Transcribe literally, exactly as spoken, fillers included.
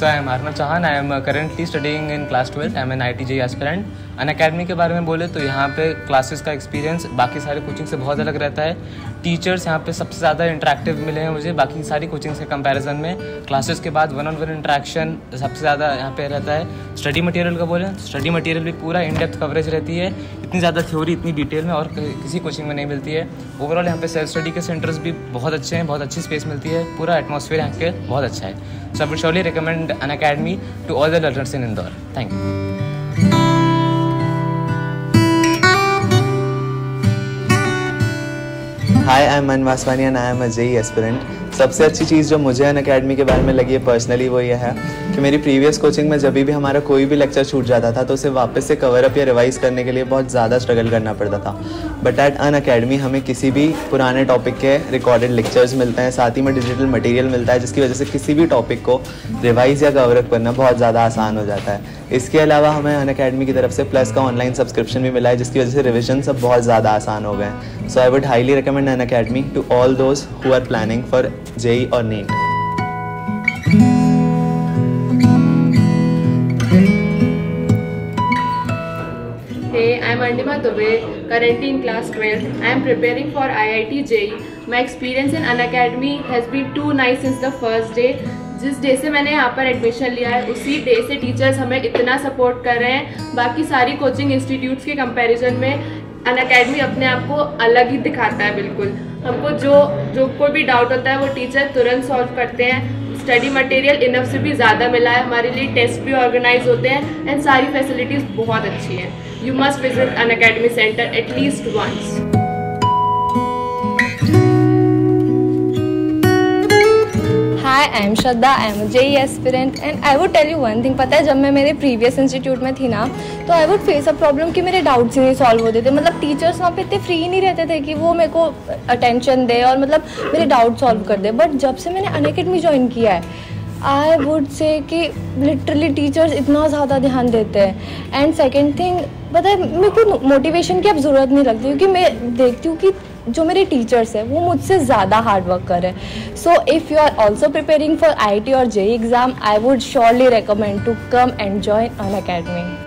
So I am Arnav Chauhan. I am uh, currently studying in class twelfth. I am an I I T J E E aspirant. Unacademy के बारे में बोले तो यहाँ पे classes का experience बाकी सारे कोचिंग से बहुत अलग रहता है। टीचर्स यहाँ पे सबसे ज़्यादा इंटरेक्टिव मिले हैं मुझे बाकी सारी कोचिंग्स के कंपैरिजन में। क्लासेस के बाद वन ऑन वन इंटरेक्शन सबसे ज़्यादा यहाँ पे रहता है। स्टडी मटेरियल का बोलें तो स्टडी मटेरियल भी पूरा इन डेप्थ कवरेज रहती है। इतनी ज़्यादा थ्योरी इतनी डिटेल में और किसी कोचिंग में नहीं मिलती है। ओवरऑल यहाँ पे सेल्फ स्टडी के सेंटर्स भी बहुत अच्छे हैं, बहुत अच्छी स्पेस मिलती है। पूरा एटमॉस्फेयर यहाँ के बहुत अच्छा है। So I would surely recommend Unacademy to all the learners in Indore. Thank you. Hi, I am Man Vaswani and I am a JEE aspirant. सबसे अच्छी चीज़ जो मुझे अनअकैडमी के बारे में लगी है पर्सनली वो ये है कि मेरी प्रीवियस कोचिंग में जब भी हमारा कोई भी लेक्चर छूट जाता था तो उसे वापस से कवर अप या रिवाइज करने के लिए बहुत ज़्यादा स्ट्रगल करना पड़ता था। बट एट अनअकैडमी हमें किसी भी पुराने टॉपिक के रिकॉर्डेड लेक्चर्स मिलते हैं, साथ ही में डिजिटल मटेरियल मिलता है, जिसकी वजह से किसी भी टॉपिक को रिवाइज या कवर अप करना बहुत ज़्यादा आसान हो जाता है। इसके अलावा हमें अनअकैडमी की तरफ से प्लस का ऑनलाइन सब्सक्रिप्शन भी मिला है, जिसकी वजह से रिविजन सब बहुत ज़्यादा आसान हो गए हैं। So I would highly recommend Unacademy to all those who are planning for JEE और NEET. Hey, I'm Andima Dubey, currently in class twelfth. I am preparing for I I T J E E. My experience in Unacademy has been too nice since the first day. जिस day से मैंने यहाँ पर admission लिया है उसी day से teachers हमें इतना सपोर्ट कर रहे हैं। बाकी सारी कोचिंग इंस्टीट्यूट्स के कंपैरिजन में अनअकैडमी अपने आप को अलग ही दिखाता है। बिल्कुल हमको जो जो कोई भी डाउट होता है वो टीचर तुरंत सॉल्व करते हैं। स्टडी मटेरियल इनफ से भी ज़्यादा मिला है, हमारे लिए टेस्ट भी ऑर्गेनाइज होते हैं एंड सारी फैसिलिटीज़ बहुत अच्छी हैं। You must visit Unacademy centre at least once. Hi, I am Shraddha. I am a J E E aspirant and I would tell you one thing. पता है जब मैं मेरे प्रीवियस इंस्टीट्यूट में थी ना तो I would face a problem कि मेरे डाउट्स ही नहीं सॉल्व होते थे। मतलब टीचर्स वहाँ पे इतने फ्री ही नहीं रहते थे कि वो मेरे को अटेंशन दे और मतलब मेरे डाउट सॉल्व कर दे। बट जब से मैंने अनअकैडमी ज्वाइन किया है आई वुड से कि लिटरली टीचर्स इतना ज़्यादा ध्यान देते हैं। एंड सेकेंड थिंग पता है मेरे को मोटिवेशन की अब ज़रूरत नहीं लगती क्योंकि मैं देखती हूँ कि जो मेरे टीचर्स हैं वो मुझसे ज़्यादा हार्ड वर्क कर रहे हैं। So if you are also preparing for I I T और JEE exam I would surely recommend to come and join Unacademy.